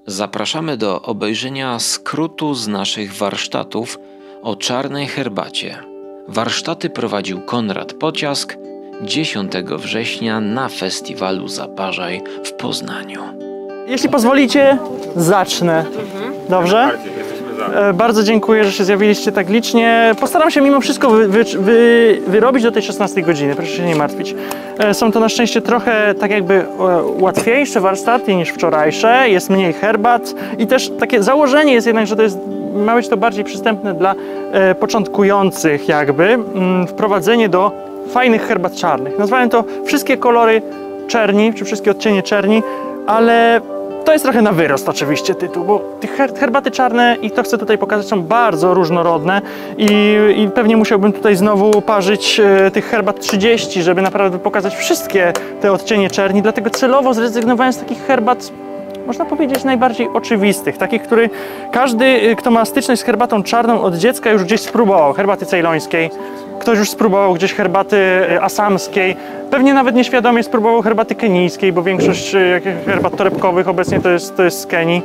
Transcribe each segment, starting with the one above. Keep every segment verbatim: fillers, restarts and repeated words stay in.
Zapraszamy do obejrzenia skrótu z naszych warsztatów o czarnej herbacie. Warsztaty prowadził Konrad Pociask dziesiątego września na festiwalu Zaparzaj w Poznaniu. Jeśli pozwolicie, zacznę. Dobrze? Bardzo dziękuję, że się zjawiliście tak licznie. Postaram się mimo wszystko wy, wy, wy, wyrobić do tej szesnastej godziny, proszę się nie martwić. Są to na szczęście trochę tak jakby łatwiejsze warsztaty niż wczorajsze, jest mniej herbat i też takie założenie jest jednak, że to jest, ma być to bardziej przystępne dla e, początkujących jakby. Mm, wprowadzenie do fajnych herbat czarnych. Nazwałem to wszystkie kolory czerni, czy wszystkie odcienie czerni, ale to jest trochę na wyrost oczywiście tytuł, bo te herbaty czarne, i to chcę tutaj pokazać, są bardzo różnorodne i, i pewnie musiałbym tutaj znowu parzyć e, tych herbat trzydzieści, żeby naprawdę pokazać wszystkie te odcienie czerni, dlatego celowo zrezygnowałem z takich herbat, można powiedzieć, najbardziej oczywistych, takich, który każdy, kto ma styczność z herbatą czarną od dziecka, już gdzieś spróbował. Herbaty cejlońskiej, ktoś już spróbował gdzieś herbaty asamskiej, pewnie nawet nieświadomie spróbował herbaty kenijskiej, bo większość herbat torebkowych obecnie to jest, to jest z Kenii,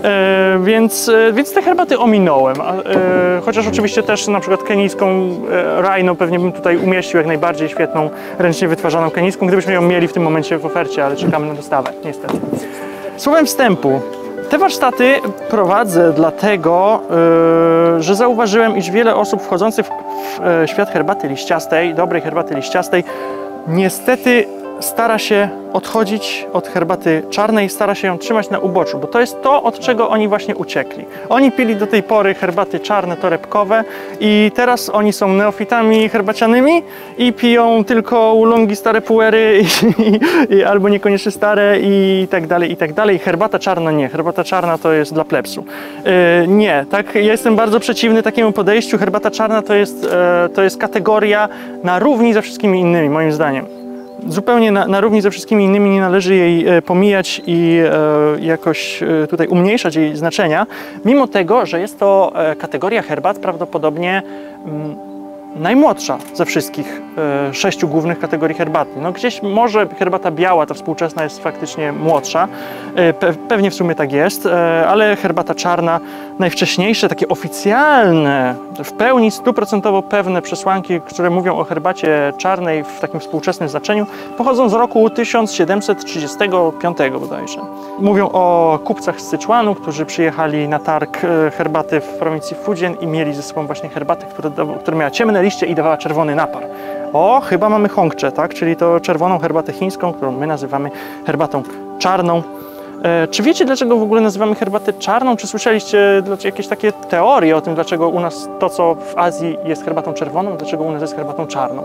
e, więc, e, więc te herbaty ominąłem, e, chociaż oczywiście też na przykład kenijską e, Rhino pewnie bym tutaj umieścił, jak najbardziej świetną, ręcznie wytwarzaną kenijską, gdybyśmy ją mieli w tym momencie w ofercie, ale czekamy na dostawę, niestety. Słowem wstępu, te warsztaty prowadzę dlatego, yy, że zauważyłem, iż wiele osób wchodzących w, w świat herbaty liściastej, dobrej herbaty liściastej, niestety stara się odchodzić od herbaty czarnej, stara się ją trzymać na uboczu, bo to jest to, od czego oni właśnie uciekli. Oni pili do tej pory herbaty czarne, torebkowe i teraz oni są neofitami herbacianymi i piją tylko oolongi, stare puery i, i, i, albo niekoniecznie stare i tak dalej, i tak dalej. Herbata czarna nie, herbata czarna to jest dla plebsu. Yy, nie, tak, ja jestem bardzo przeciwny takiemu podejściu. Herbata czarna to jest, yy, to jest kategoria na równi ze wszystkimi innymi, moim zdaniem. Zupełnie na, na równi ze wszystkimi innymi, nie należy jej e, pomijać i e, jakoś e, tutaj umniejszać jej znaczenia, mimo tego, że jest to e, kategoria herbat prawdopodobnie mm, najmłodsza ze wszystkich e, sześciu głównych kategorii herbaty. No gdzieś może herbata biała, ta współczesna, jest faktycznie młodsza, e, pe, pewnie w sumie tak jest, e, ale herbata czarna, najwcześniejsze, takie oficjalne, w pełni stuprocentowo pewne przesłanki, które mówią o herbacie czarnej w takim współczesnym znaczeniu, pochodzą z roku tysiąc siedemset trzydziestego piątego bodajże. Mówią o kupcach z Syczuanu, którzy przyjechali na targ herbaty w prowincji Fujian i mieli ze sobą właśnie herbatę, która, która miała ciemne liście i dawała czerwony napar. O, chyba mamy Hongcze, tak? Czyli to czerwoną herbatę chińską, którą my nazywamy herbatą czarną. E, czy wiecie, dlaczego w ogóle nazywamy herbatę czarną? Czy słyszeliście jakieś takie teorie o tym, dlaczego u nas to, co w Azji jest herbatą czerwoną, dlaczego u nas jest herbatą czarną?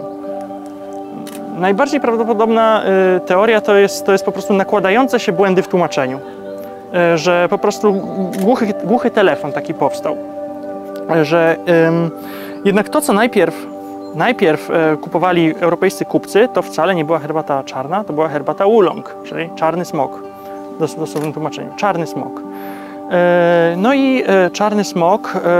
Najbardziej prawdopodobna e, teoria to jest, to jest po prostu nakładające się błędy w tłumaczeniu. E, że po prostu głuchy, głuchy telefon taki powstał. E, że e, jednak to, co najpierw, najpierw e, kupowali europejscy kupcy, to wcale nie była herbata czarna, to była herbata oolong, czyli czarny smok. W dosłownym tłumaczeniu. Czarny smok. E, no i e, czarny smok e,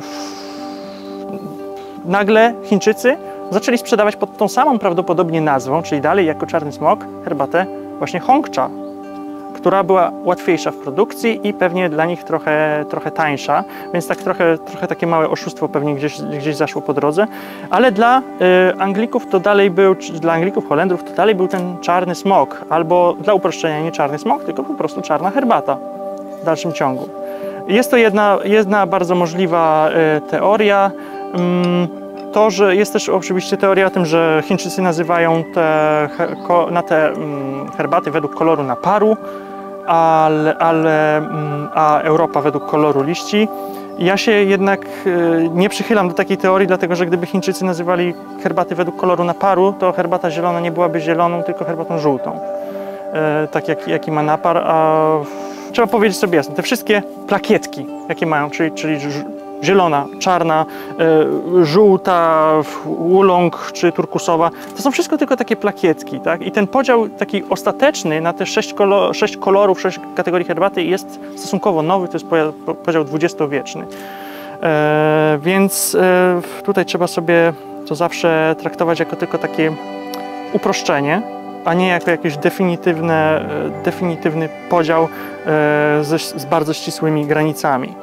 nagle Chińczycy zaczęli sprzedawać pod tą samą prawdopodobnie nazwą, czyli dalej jako czarny smok, herbatę właśnie Hongcha, która była łatwiejsza w produkcji i pewnie dla nich trochę, trochę tańsza, więc tak trochę, trochę takie małe oszustwo pewnie gdzieś, gdzieś zaszło po drodze, ale dla y, Anglików to dalej był, dla Anglików, Holendrów to dalej był ten czarny smok, albo dla uproszczenia nie czarny smok, tylko po prostu czarna herbata w dalszym ciągu. Jest to jedna, jedna bardzo możliwa y, teoria. Ym, To, że jest też oczywiście teoria o tym, że Chińczycy nazywają te, na te herbaty według koloru naparu, ale, ale, a Europa według koloru liści. Ja się jednak nie przychylam do takiej teorii, dlatego że gdyby Chińczycy nazywali herbaty według koloru naparu, to herbata zielona nie byłaby zieloną, tylko herbatą żółtą. Tak jak, jaki ma napar. A trzeba powiedzieć sobie jasno, te wszystkie plakietki, jakie mają, czyli, czyli zielona, czarna, y, żółta, oolong czy turkusowa, to są wszystko tylko takie plakietki, tak? I ten podział taki ostateczny na te sześć, kolor, sześć kolorów, sześć kategorii herbaty jest stosunkowo nowy, to jest podział dwudziestowieczny. E, więc e, tutaj trzeba sobie to zawsze traktować jako tylko takie uproszczenie, a nie jako jakiś definitywny, definitywny podział z, z bardzo ścisłymi granicami.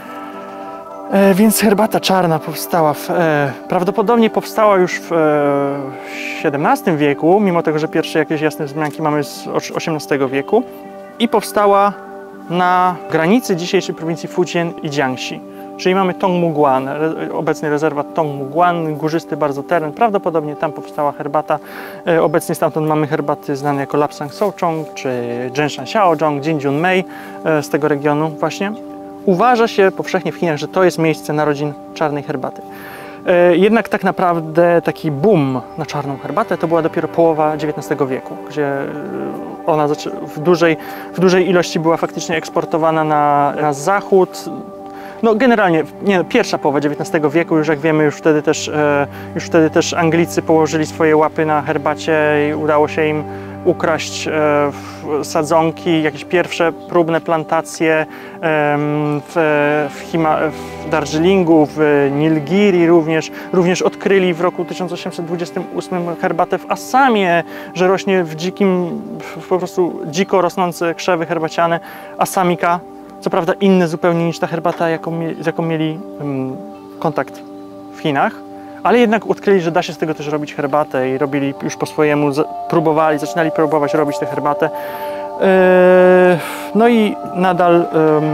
Więc herbata czarna powstała, w, prawdopodobnie powstała już w siedemnastym wieku, mimo tego, że pierwsze jakieś jasne wzmianki mamy z osiemnastego wieku i powstała na granicy dzisiejszej prowincji Fujian i Jiangxi. Czyli mamy Tongmuguan, obecny rezerwat Tongmuguan, górzysty bardzo teren, prawdopodobnie tam powstała herbata. Obecnie stamtąd mamy herbaty znane jako Lapsang Souchong, czy Zhengshan Xiaozhong, Jinjunmei z tego regionu właśnie. Uważa się powszechnie w Chinach, że to jest miejsce narodzin czarnej herbaty. Jednak tak naprawdę taki boom na czarną herbatę to była dopiero połowa dziewiętnastego wieku, gdzie ona w dużej, w dużej ilości była faktycznie eksportowana na, na zachód. No generalnie, nie, pierwsza połowa dziewiętnastego wieku, już jak wiemy, już wtedy, też, e, już wtedy też Anglicy położyli swoje łapy na herbacie i udało się im ukraść e, sadzonki, jakieś pierwsze próbne plantacje e, w, w, Hima, w Darjeelingu, w Nilgiri również. Również odkryli w roku tysiąc osiemset dwudziestym ósmym herbatę w Assamie, że rośnie w dzikim, w, po prostu dziko rosnące krzewy herbaciane, Assamika. Co prawda inne zupełnie niż ta herbata, jaką, z jaką mieli um, kontakt w Chinach, ale jednak odkryli, że da się z tego też robić herbatę i robili już po swojemu, próbowali, zaczynali próbować robić tę herbatę. Yy, no i nadal um,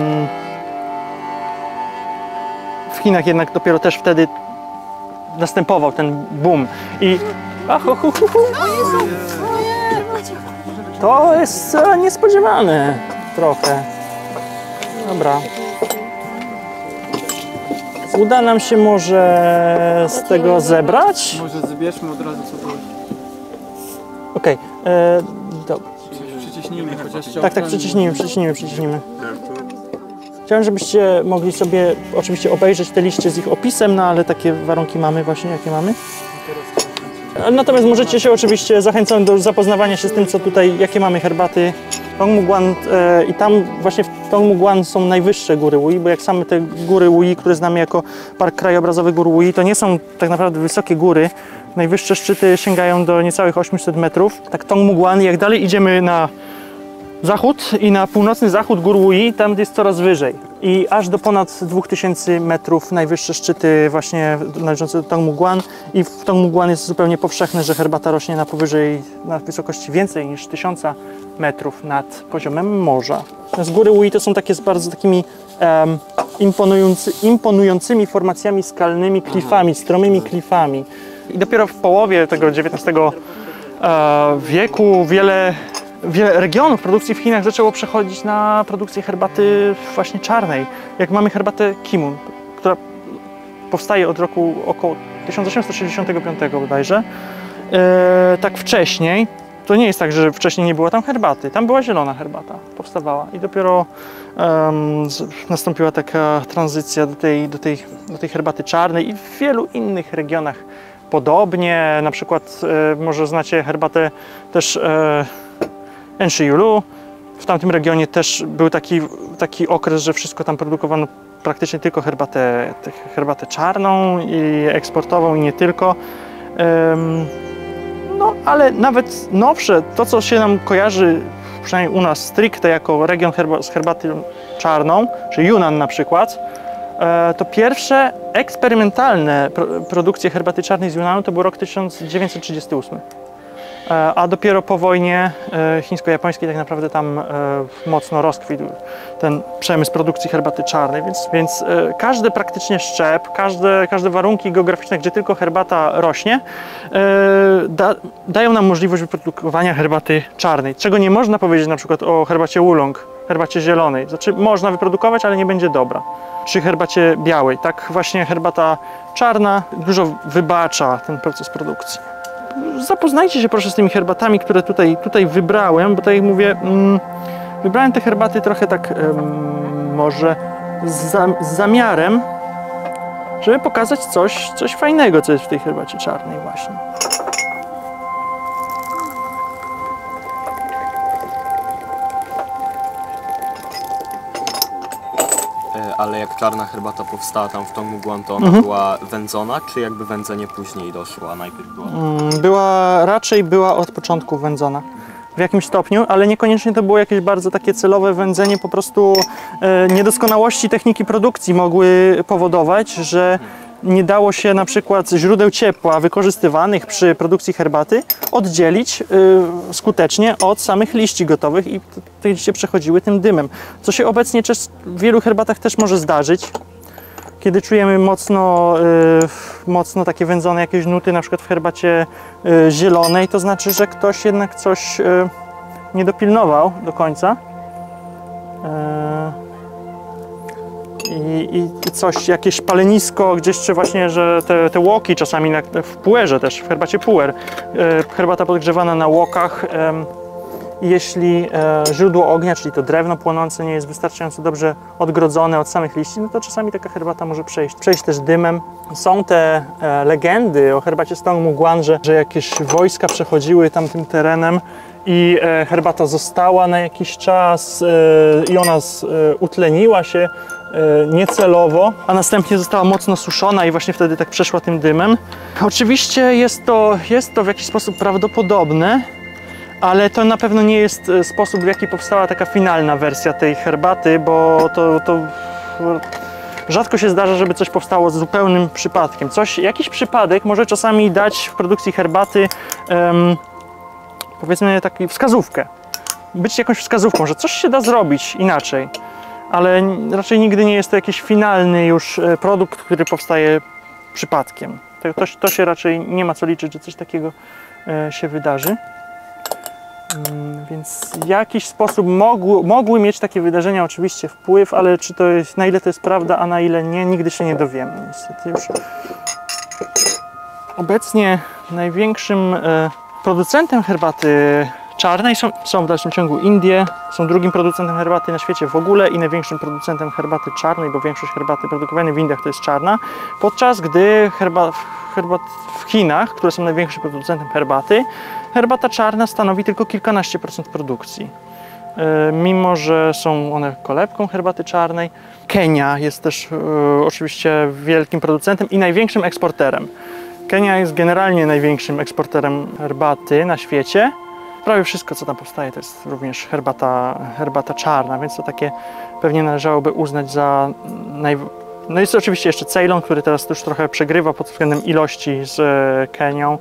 w Chinach jednak dopiero też wtedy następował ten boom. I ach, hu, hu, hu, hu. To jest e, niespodziewane trochę. Dobra. Uda nam się może z tego zebrać? Może zbierzmy od razu co było. Okej. Okay. Przyciśnijmy chociaż. Tak, tak, przyciśnijmy, przyciśnijmy, przyciśnijmy. Chciałem, żebyście mogli sobie oczywiście obejrzeć te liście z ich opisem, no ale takie warunki mamy właśnie, jakie mamy. Natomiast możecie się oczywiście, zachęcam do zapoznawania się z tym, co tutaj, jakie mamy herbaty. Tongmuguan e, i tam właśnie w Tongmuguan są najwyższe góry Wuyi, bo jak same te góry Wuyi, które znamy jako Park Krajobrazowy Gór Wuyi, to nie są tak naprawdę wysokie góry. Najwyższe szczyty sięgają do niecałych ośmiuset metrów. Tak Tongmuguan, jak dalej idziemy na zachód i na północny zachód Gór Wuyi, tam jest coraz wyżej. I aż do ponad dwóch tysięcy metrów najwyższe szczyty właśnie należące do Tongmuguan. I w Tongmuguan jest zupełnie powszechne, że herbata rośnie na powyżej, na wysokości więcej niż tysiąca metrów nad poziomem morza. Z góry Wuyi to są takie z bardzo takimi um, imponujący, imponującymi formacjami skalnymi, klifami, stromymi klifami. I dopiero w połowie tego dziewiętnastego e, wieku wiele Wiele regionów produkcji w Chinach zaczęło przechodzić na produkcję herbaty właśnie czarnej. Jak mamy herbatę Kimun, która powstaje od roku około tysiąc osiemset sześćdziesiątego piątego bodajże. E, tak wcześniej, to nie jest tak, że wcześniej nie było tam herbaty. Tam była zielona herbata, powstawała i dopiero um, z, nastąpiła taka tranzycja do tej, do, tej, do tej herbaty czarnej i w wielu innych regionach podobnie. Na przykład e, może znacie herbatę też e, Enshi-Yulu. W tamtym regionie też był taki, taki okres, że wszystko tam produkowano praktycznie tylko herbatę, herbatę czarną i eksportową i nie tylko. Um, no ale nawet nowsze, to co się nam kojarzy, przynajmniej u nas stricte jako region herba, z herbaty czarną, czy Yunnan na przykład, e, to pierwsze eksperymentalne pro, produkcje herbaty czarnej z Yunnanu to był rok tysiąc dziewięćset trzydziesty ósmy. A dopiero po wojnie chińsko-japońskiej tak naprawdę tam mocno rozkwitł ten przemysł produkcji herbaty czarnej, więc, więc każdy praktycznie szczep, każde, każde warunki geograficzne, gdzie tylko herbata rośnie, da, dają nam możliwość wyprodukowania herbaty czarnej, czego nie można powiedzieć na przykład o herbacie Oolong, herbacie zielonej. Znaczy można wyprodukować, ale nie będzie dobra. Czy herbacie białej. Tak właśnie herbata czarna dużo wybacza ten proces produkcji. Zapoznajcie się proszę z tymi herbatami, które tutaj, tutaj wybrałem, bo tak jak mówię, mm, wybrałem te herbaty trochę tak um, może z, za, z zamiarem, żeby pokazać coś, coś fajnego, co jest w tej herbacie czarnej właśnie. E, ale jak czarna herbata powstała tam w Tongmuguan, to ona Mhm. była wędzona, czy jakby wędzenie później doszło, a najpierw była? Mm, Była, raczej była od początku wędzona. W jakimś stopniu, ale niekoniecznie to było jakieś bardzo takie celowe wędzenie, po prostu e, niedoskonałości techniki produkcji mogły powodować, że nie dało się na przykład źródeł ciepła wykorzystywanych przy produkcji herbaty oddzielić y, skutecznie od samych liści gotowych i t- te liście przechodziły tym dymem. Co się obecnie też w wielu herbatach też może zdarzyć, kiedy czujemy mocno, y, mocno takie wędzone jakieś nuty, na przykład w herbacie y, zielonej, to znaczy, że ktoś jednak coś y, nie dopilnował do końca. Y, I, i coś, jakieś palenisko gdzieś, czy właśnie, że te, te łoki czasami na, w puerze też, w herbacie puer, e, herbata podgrzewana na łokach, e, jeśli e, źródło ognia, czyli to drewno płonące nie jest wystarczająco dobrze odgrodzone od samych liści, no to czasami taka herbata może przejść, przejść też dymem. Są te e, legendy o herbacie z Tongmuguan, że, że jakieś wojska przechodziły tamtym terenem i e, herbata została na jakiś czas e, i ona z, e, utleniła się niecelowo, a następnie została mocno suszona i właśnie wtedy tak przeszła tym dymem. Oczywiście jest to, jest to w jakiś sposób prawdopodobne, ale to na pewno nie jest sposób, w jaki powstała taka finalna wersja tej herbaty, bo to, to rzadko się zdarza, żeby coś powstało z zupełnym przypadkiem. Coś, jakiś przypadek może czasami dać w produkcji herbaty um, powiedzmy taką wskazówkę. Być jakąś wskazówką, że coś się da zrobić inaczej. Ale raczej nigdy nie jest to jakiś finalny już produkt, który powstaje przypadkiem. To, to, to się raczej nie ma co liczyć, że coś takiego e, się wydarzy. Mm, więc w jakiś sposób mogły, mogły mieć takie wydarzenia oczywiście wpływ, ale czy to jest, na ile to jest prawda, a na ile nie, nigdy się nie dowiemy. Niestety już. Obecnie największym e, producentem herbaty czarnej są, są w dalszym ciągu Indie, są drugim producentem herbaty na świecie w ogóle i największym producentem herbaty czarnej, bo większość herbaty produkowanej w Indiach to jest czarna, podczas gdy herba, herbat w Chinach, które są największym producentem herbaty, herbata czarna stanowi tylko kilkanaście procent produkcji. E, mimo że są one kolebką herbaty czarnej. Kenia jest też e, oczywiście wielkim producentem i największym eksporterem. Kenia jest generalnie największym eksporterem herbaty na świecie. Prawie wszystko, co tam powstaje, to jest również herbata, herbata czarna, więc to takie pewnie należałoby uznać za naj... No jest oczywiście jeszcze Ceylon, który teraz już trochę przegrywa pod względem ilości z Kenią.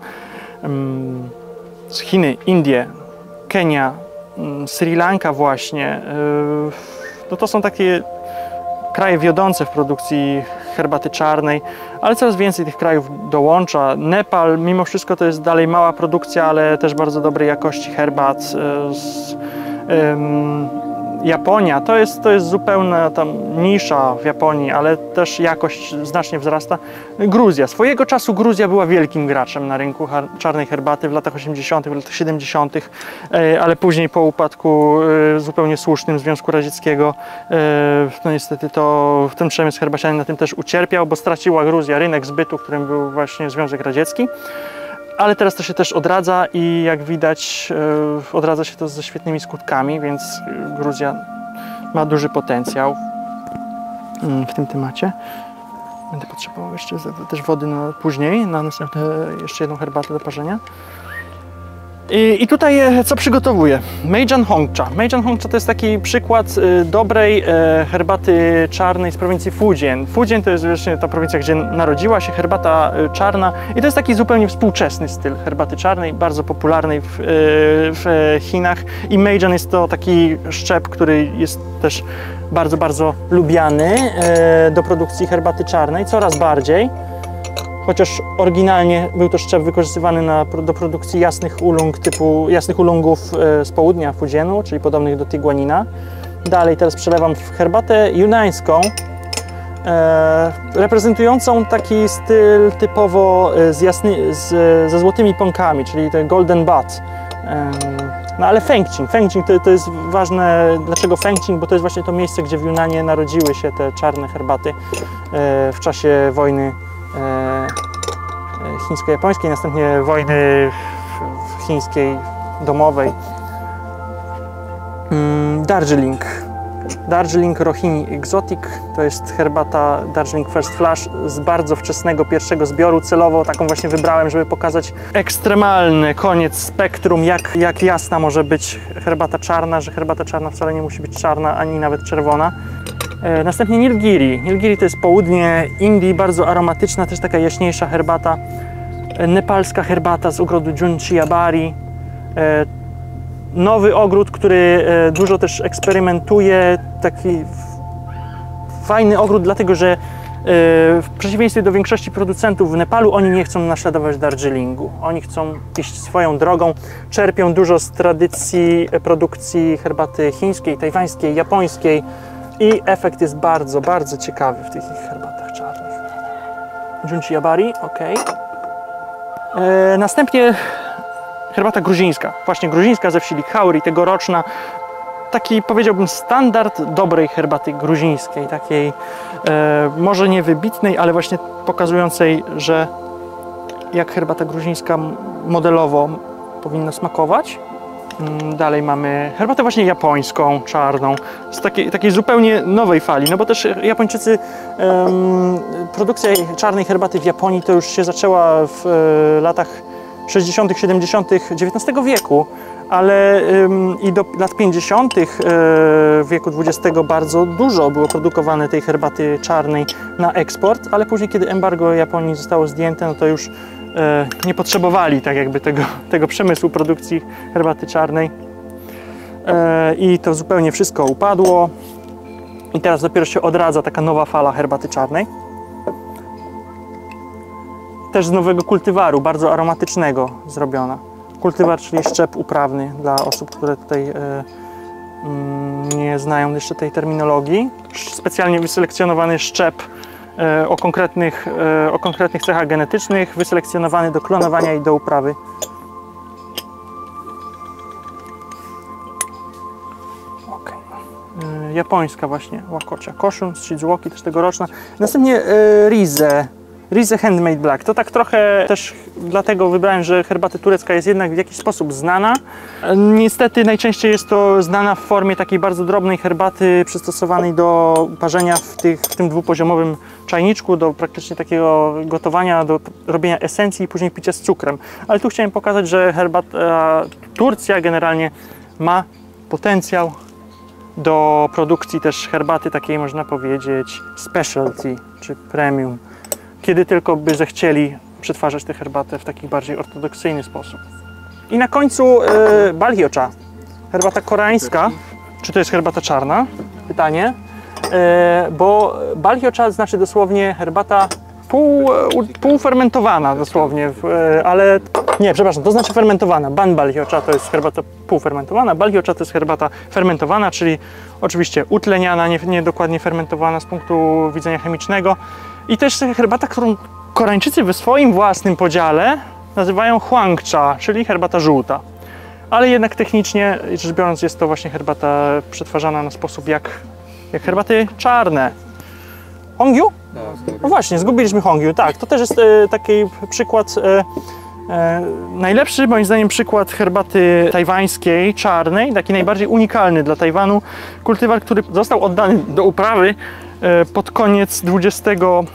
Z Chiny, Indie, Kenia, Sri Lanka właśnie. No to są takie kraje wiodące w produkcji herbaty czarnej, ale coraz więcej tych krajów dołącza. Nepal, mimo wszystko to jest dalej mała produkcja, ale też bardzo dobrej jakości herbat. Z, um, Japonia, to jest, to jest zupełna tam nisza w Japonii, ale też jakość znacznie wzrasta. Gruzja. Swojego czasu Gruzja była wielkim graczem na rynku czarnej herbaty w latach osiemdziesiątych, w latach siedemdziesiątych, ale później po upadku zupełnie słusznym Związku Radzieckiego, no niestety to ten przemysł herbaciany na tym też ucierpiał, bo straciła Gruzja rynek zbytu, którym był właśnie Związek Radziecki. Ale teraz to się też odradza i jak widać yy, odradza się to ze świetnymi skutkami, więc Gruzja ma duży potencjał yy, w tym temacie. Będę potrzebował jeszcze też wody na, później, na następne jeszcze jedną herbatę do parzenia. I, I tutaj co przygotowuję? Meijan Hongcha. Meijan Hongcha to jest taki przykład y, dobrej y, herbaty czarnej z prowincji Fujian. Fujian to jest właśnie ta prowincja, gdzie narodziła się herbata y, czarna i to jest taki zupełnie współczesny styl herbaty czarnej, bardzo popularnej w, y, w Chinach. I Meijan jest to taki szczep, który jest też bardzo, bardzo lubiany y, do produkcji herbaty czarnej, coraz bardziej. Chociaż oryginalnie był to szczep wykorzystywany na, do produkcji jasnych ulung typu jasnych ulungów z południa Fujianu, czyli podobnych do tiguanina. Dalej teraz przelewam w herbatę junańską, e, reprezentującą taki styl typowo z jasny, z, ze złotymi pąkami, czyli ten golden bud. E, no ale Fengqing, Fengqing to, to jest ważne. Dlaczego Fengqing? Bo to jest właśnie to miejsce, gdzie w Junanie narodziły się te czarne herbaty e, w czasie wojny chińsko-japońskiej, następnie wojny chińskiej domowej. Darjeeling. Darjeeling Rohini Exotic to jest herbata Darjeeling First Flush z bardzo wczesnego pierwszego zbioru. Celowo taką właśnie wybrałem, żeby pokazać ekstremalny koniec spektrum, jak, jak jasna może być herbata czarna, że herbata czarna wcale nie musi być czarna, ani nawet czerwona. E, następnie Nilgiri. Nilgiri to jest południe Indii, bardzo aromatyczna, też taka jaśniejsza herbata. E, nepalska herbata z ogrodu Junchiabari. E, Nowy ogród, który dużo też eksperymentuje, taki fajny ogród, dlatego że w przeciwieństwie do większości producentów w Nepalu, oni nie chcą naśladować Darjeelingu. Oni chcą iść swoją drogą, czerpią dużo z tradycji produkcji herbaty chińskiej, tajwańskiej, japońskiej i efekt jest bardzo, bardzo ciekawy w tych ich herbatach czarnych. Junchiabari, ok. E, następnie herbata gruzińska, właśnie gruzińska ze wsi Likhauri, tegoroczna. Taki, powiedziałbym, standard dobrej herbaty gruzińskiej, takiej e, może nie wybitnej, ale właśnie pokazującej, że jak herbata gruzińska modelowo powinna smakować. Dalej mamy herbatę właśnie japońską, czarną, z takiej, takiej zupełnie nowej fali, no bo też Japończycy, um, produkcja czarnej herbaty w Japonii to już się zaczęła w e, latach sześćdziesiątych, siedemdziesiątych dziewiętnastego wieku, ale ym, i do lat pięćdziesiątych Yy, wieku dwudziestego bardzo dużo było produkowane tej herbaty czarnej na eksport, ale później, kiedy embargo Japonii zostało zdjęte, no to już yy, nie potrzebowali tak jakby tego, tego przemysłu produkcji herbaty czarnej yy, i to zupełnie wszystko upadło i teraz dopiero się odradza taka nowa fala herbaty czarnej. Też z nowego kultywaru, bardzo aromatycznego zrobiona. Kultywar, czyli szczep uprawny dla osób, które tutaj e, mm, nie znają jeszcze tej terminologii. Specjalnie wyselekcjonowany szczep e, o, konkretnych, e, o konkretnych cechach genetycznych, wyselekcjonowany do klonowania i do uprawy. Okay. E, japońska właśnie łakocia koszun z Shizuoki, też tegoroczna. Następnie e, Rize. Rize Handmade Black. To tak trochę też dlatego wybrałem, że herbata turecka jest jednak w jakiś sposób znana. Niestety najczęściej jest to znana w formie takiej bardzo drobnej herbaty przystosowanej do parzenia w, tych, w tym dwupoziomowym czajniczku, do praktycznie takiego gotowania, do robienia esencji i później picia z cukrem. Ale tu chciałem pokazać, że herbata Turcja generalnie ma potencjał do produkcji też herbaty takiej, można powiedzieć, specialty czy premium, kiedy tylko by zechcieli przetwarzać tę herbatę w taki bardziej ortodoksyjny sposób. I na końcu e, balhiocha, herbata koreańska. Czy to jest herbata czarna? Pytanie. E, bo balhiocha znaczy dosłownie herbata pół, półfermentowana dosłownie, e, ale nie, przepraszam, to znaczy fermentowana. Ban balhiocha to jest herbata półfermentowana, balhiocha to jest herbata fermentowana, czyli oczywiście utleniana, nie, nie dokładnie fermentowana z punktu widzenia chemicznego. I też herbata, którą Koreańczycy w swoim własnym podziale nazywają huangcha, czyli herbata żółta. Ale jednak technicznie rzecz biorąc jest to właśnie herbata przetwarzana na sposób jak, jak herbaty czarne. Hongyu? No właśnie, zgubiliśmy Hongyu, tak. To też jest e, taki przykład, e, e, najlepszy moim zdaniem przykład herbaty tajwańskiej, czarnej, taki najbardziej unikalny dla Tajwanu. Kultywar, który został oddany do uprawy e, pod koniec dwudziestego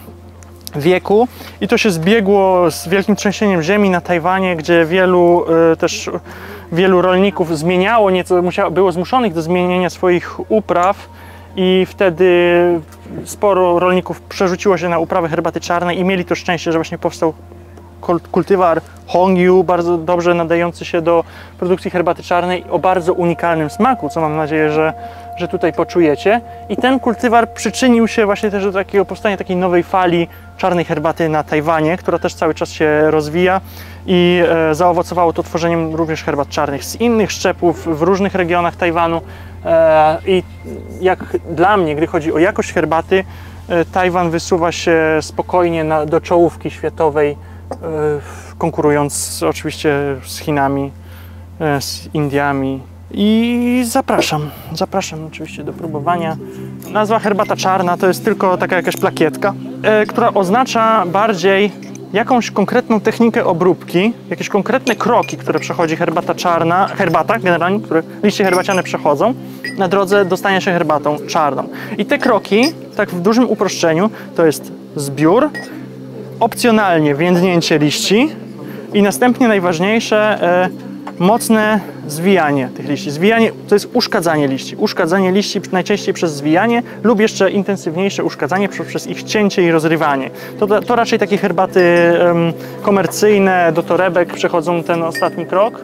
wieku i to się zbiegło z wielkim trzęsieniem ziemi na Tajwanie, gdzie wielu e, też wielu rolników zmieniało nieco, musiało, było zmuszonych do zmienienia swoich upraw i wtedy sporo rolników przerzuciło się na uprawę herbaty czarnej i mieli to szczęście, że właśnie powstał kultywar Hongyu, bardzo dobrze nadający się do produkcji herbaty czarnej o bardzo unikalnym smaku, co mam nadzieję, że, że tutaj poczujecie. I ten kultywar przyczynił się właśnie też do takiego powstania takiej nowej fali czarnej herbaty na Tajwanie, która też cały czas się rozwija i e, zaowocowało to tworzeniem również herbat czarnych z innych szczepów w różnych regionach Tajwanu. E, I jak dla mnie, gdy chodzi o jakość herbaty, e, Tajwan wysuwa się spokojnie na, do czołówki światowej, e, konkurując oczywiście z Chinami, e, z Indiami. I zapraszam, zapraszam oczywiście do próbowania. Nazwa herbata czarna to jest tylko taka jakaś plakietka, e, która oznacza bardziej jakąś konkretną technikę obróbki, jakieś konkretne kroki, które przechodzi herbata czarna, herbata generalnie, które liście herbaciane przechodzą na drodze do stania się herbatą czarną. I te kroki, tak w dużym uproszczeniu, to jest zbiór, opcjonalnie więdnięcie liści i następnie najważniejsze e, mocne zwijanie tych liści. Zwijanie to jest uszkadzanie liści. Uszkadzanie liści najczęściej przez zwijanie lub jeszcze intensywniejsze uszkadzanie przez ich cięcie i rozrywanie. To, to raczej takie herbaty um, komercyjne do torebek przechodzą ten ostatni krok.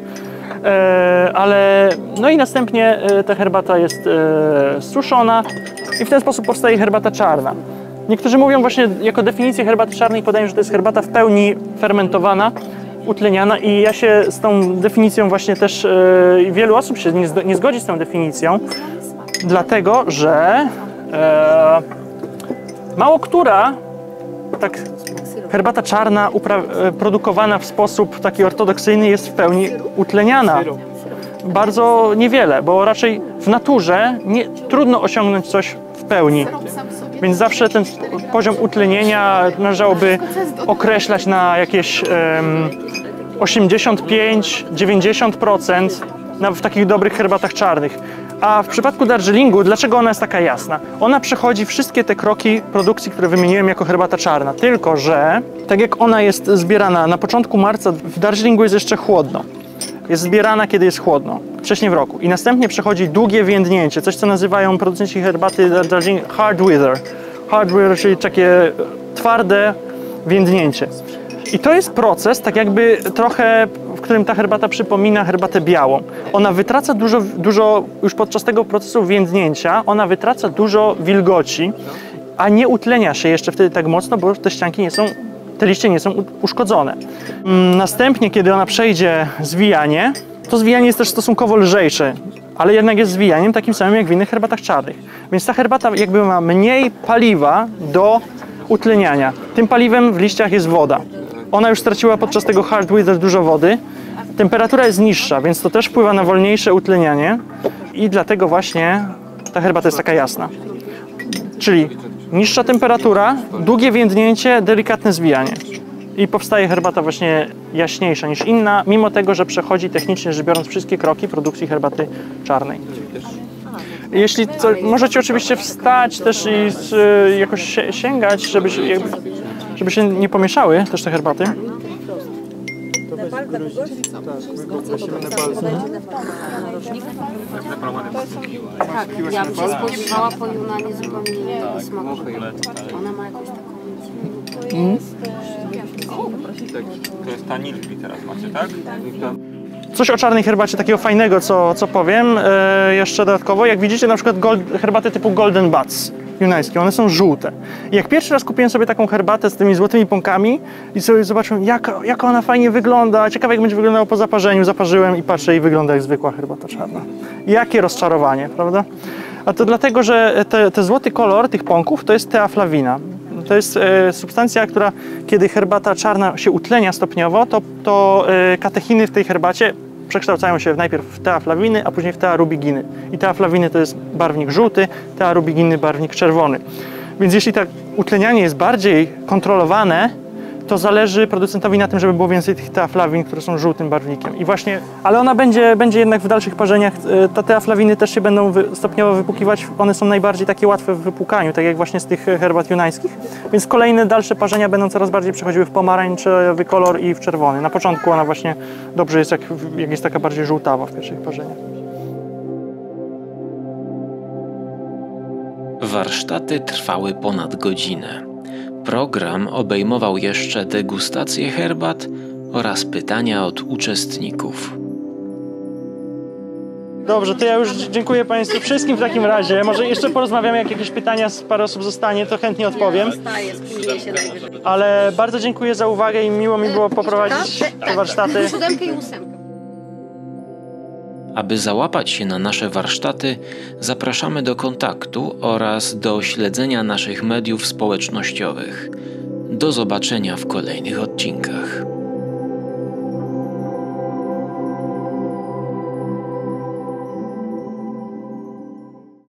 E, ale no i następnie e, ta herbata jest e, suszona i w ten sposób powstaje herbata czarna. Niektórzy mówią właśnie jako definicję herbaty czarnej, podają, że to jest herbata w pełni fermentowana, utleniana i ja się z tą definicją właśnie też e, wielu osób się nie, nie zgodzi z tą definicją, dlatego że e, mało która tak herbata czarna produkowana w sposób taki ortodoksyjny jest w pełni utleniana. Bardzo niewiele, bo raczej w naturze nie, trudno osiągnąć coś w pełni. Więc zawsze ten poziom utlenienia należałoby określać na jakieś um, osiemdziesiąt pięć do dziewięćdziesięciu procent na, w takich dobrych herbatach czarnych. A w przypadku Darjeelingu, dlaczego ona jest taka jasna? Ona przechodzi wszystkie te kroki produkcji, które wymieniłem jako herbata czarna. Tylko że, tak jak ona jest zbierana na początku marca, w Darjeelingu jest jeszcze chłodno. Jest zbierana, kiedy jest chłodno, wcześniej w roku. I następnie przechodzi długie więdnięcie, coś co nazywają producenci herbaty Darjeeling hard wither. Hard wither, czyli takie twarde więdnięcie. I to jest proces, tak jakby trochę, w którym ta herbata przypomina herbatę białą. Ona wytraca dużo, dużo już podczas tego procesu więdnięcia, ona wytraca dużo wilgoci, a nie utlenia się jeszcze wtedy tak mocno, bo te ścianki nie są, te liście nie są uszkodzone. Następnie, kiedy ona przejdzie zwijanie, to zwijanie jest też stosunkowo lżejsze, ale jednak jest zwijaniem takim samym jak w innych herbatach czarnych. Więc ta herbata jakby ma mniej paliwa do utleniania. Tym paliwem w liściach jest woda. Ona już straciła podczas tego hard wither dużo wody. Temperatura jest niższa, więc to też wpływa na wolniejsze utlenianie i dlatego właśnie ta herbata jest taka jasna. Czyli niższa temperatura, długie więdnięcie, delikatne zwijanie. I powstaje herbata właśnie jaśniejsza niż inna, mimo tego, że przechodzi technicznie rzecz biorąc wszystkie kroki produkcji herbaty czarnej. Jeśli to, możecie oczywiście wstać też i z, jakoś sięgać, żeby, jakby, żeby się nie pomieszały też te herbaty. Tak, ja bym się spodziewała po Junanie zupełnie innego smaku. Ona ma jakąś taką... Mm. To jest ta nilki teraz macie, tak? Coś o czarnej herbacie takiego fajnego, co, co powiem e, jeszcze dodatkowo. Jak widzicie na przykład gold, herbaty typu Golden Buds junańskie, one są żółte. I jak pierwszy raz kupiłem sobie taką herbatę z tymi złotymi pąkami i sobie zobaczyłem, jak, jak ona fajnie wygląda, ciekawe jak będzie wyglądało po zaparzeniu, zaparzyłem i patrzę i wygląda jak zwykła herbata czarna. Jakie rozczarowanie, prawda? A to dlatego, że te, te złoty kolor tych pąków to jest teaflawina. To jest e, substancja, która kiedy herbata czarna się utlenia stopniowo, to, to e, katechiny w tej herbacie przekształcają się najpierw w teaflawiny, a później w tearubiginy. I teaflawiny to jest barwnik żółty, tearubiginy barwnik czerwony. Więc jeśli tak utlenianie jest bardziej kontrolowane, to zależy producentowi na tym, żeby było więcej tych teaflawin, które są żółtym barwnikiem. I właśnie, ale ona będzie, będzie jednak w dalszych parzeniach, te teaflawiny też się będą wy, stopniowo wypłukiwać, one są najbardziej takie łatwe w wypłukaniu, tak jak właśnie z tych herbat junańskich. Więc kolejne dalsze parzenia będą coraz bardziej przechodziły w pomarańczowy kolor i w czerwony. Na początku ona właśnie dobrze jest, jak, jak jest taka bardziej żółtawa w pierwszych parzeniach. Warsztaty trwały ponad godzinę. Program obejmował jeszcze degustację herbat oraz pytania od uczestników. Dobrze, to ja już dziękuję Państwu wszystkim w takim razie. Może jeszcze porozmawiamy, jak jakieś pytania z parę osób zostanie, to chętnie odpowiem. Ale bardzo dziękuję za uwagę i miło mi było poprowadzić te warsztaty. Siódemkę i ósemkę. Aby załapać się na nasze warsztaty, zapraszamy do kontaktu oraz do śledzenia naszych mediów społecznościowych. Do zobaczenia w kolejnych odcinkach.